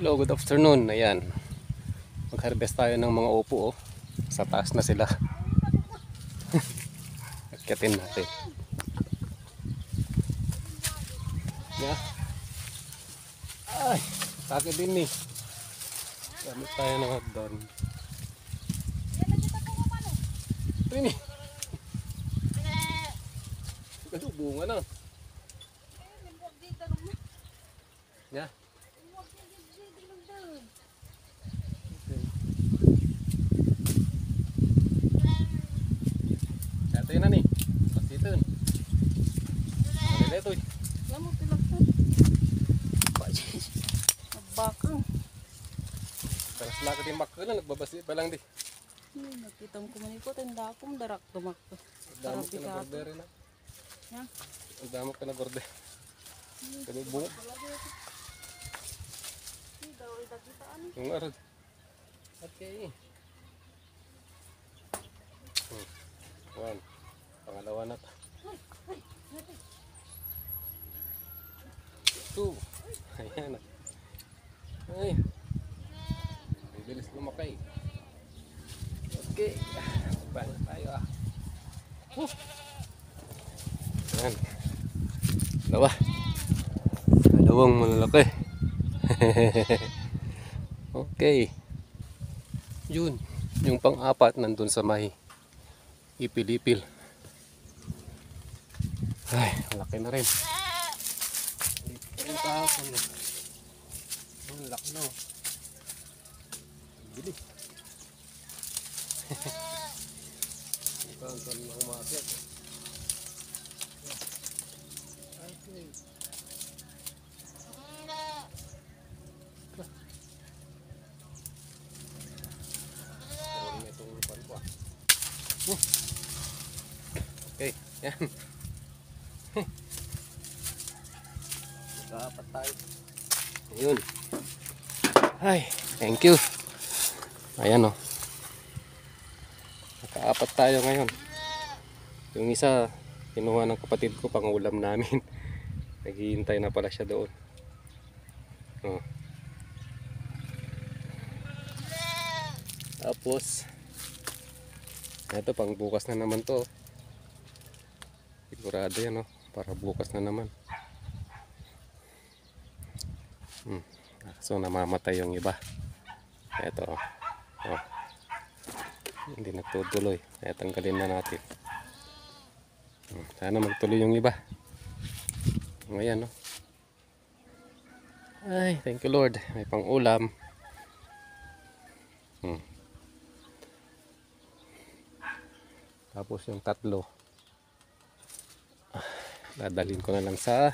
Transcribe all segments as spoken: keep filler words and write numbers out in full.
Hello, good afternoon. Ayan. Mag-harvest tayo ng mga upo, oh. Sa taas na sila. Akyatin natin. Yeah. Ay, sakit din eh. Gamit tayo ng hagdan. Rini. Ito, bunga na. Yeah. Ito yun na ni. Pasitin. Malila ito eh. Lamo pilang po. Nagbakang. Taras lakad yung makka na. Nagbabasi pa lang di. Hmm, nakita mo kumanin ko. Tanda akong darak tumakto. Damok ka na border na. Ya. Damok ka na border. Kami bunga. Yung arad. Okay. Hmm. One. Pangalawa na. Two. Ayan na. Ay. Bibilis lumakay. Okay. Paano tayo ah. Uh. Ayan. Dalawa. Dalawang malalaki. Okay. Yun. Yung pang-apat nandun sa may ipil-ipil. Ay, malaki na rin. Ang kahapon na. Ang laki na. Bili. Ito ang tanong na umakyat. Okay. Okay, yan. Nakapat tayo. Ayun. Ay, thank you. Ayan o. Nakaapat tayo ngayon. Yung isa, kinuha ng kapatid ko pang ulam namin. Naghihintay na pala siya doon. Oh. Tapos, ito pang bukas na naman to. Sigurado yan, oh, para bukas na naman. Hmm. So namamatay yung iba. Ito, oh. Oh. Hindi nagtutuloy. Kaya tanggalin na natin. Hmm. Sana magtuloy yung iba. Ngayon, oh. Ay, thank you Lord. May pang ulam. Hmm. Tapos yung tatlo, dadalhin ko na lang sa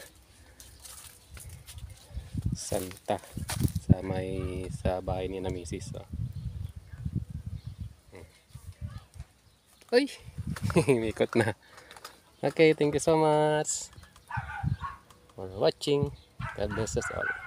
Santa, sa may sa bahay ni na misis. Oh. Hmm. Ay, mikot na. Okay, thank you so much for watching. God bless us all.